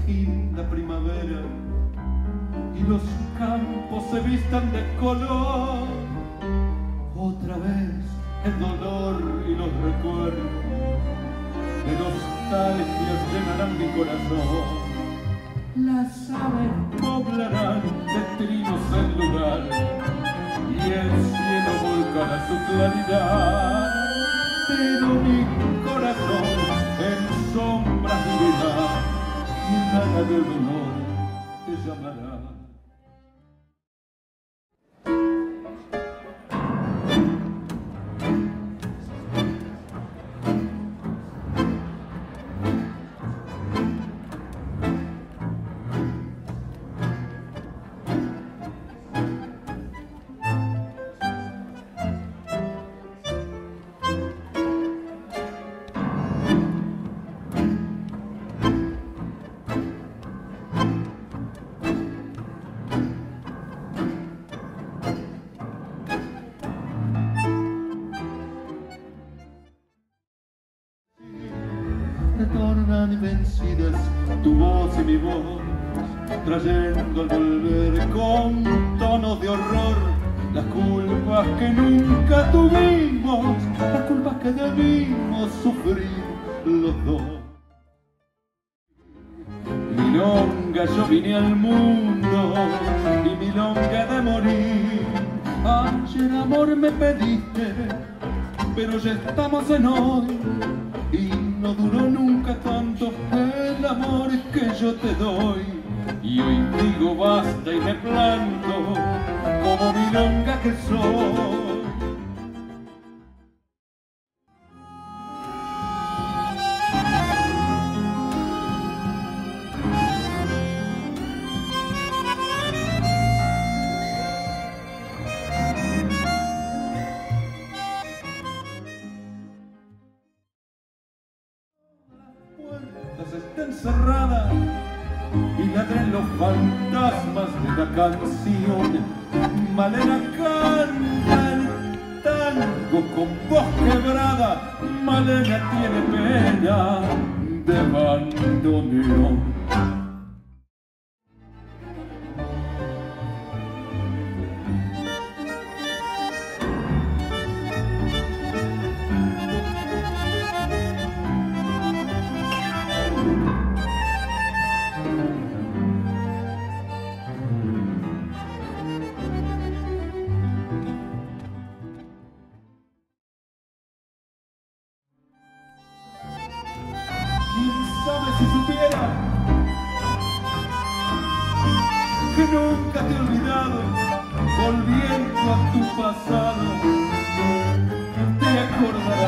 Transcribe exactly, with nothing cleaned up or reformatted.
surgir la primavera y los campos se vistan de color. Otra vez el dolor y los recuerdos de nostalgia llenarán mi corazón. Las aves poblarán de trinos el lugar y el cielo volcará su claridad, pero mi corazón en sombras vivirá y el gana del dolor te llamará. Retornan vencidas tu voz y mi voz, trayendo al volver con tonos de horror las culpas que nunca tuvimos, las culpas que debimos sufrir los dos. Milonga, yo vine al mundo y milonga de morir. Ayer amor me pediste, pero ya estamos en hoy. Y no duró nunca tanto el amor que yo te doy. Y hoy digo basta y me planto como milonga que soy. Está encerrada y ladran los fantasmas de la canción. Malena canta el tango con voz quebrada. Malena tiene pena de bandoneón. ¿Sabe si supiera que nunca te he olvidado? Volviendo a tu pasado, te acordarás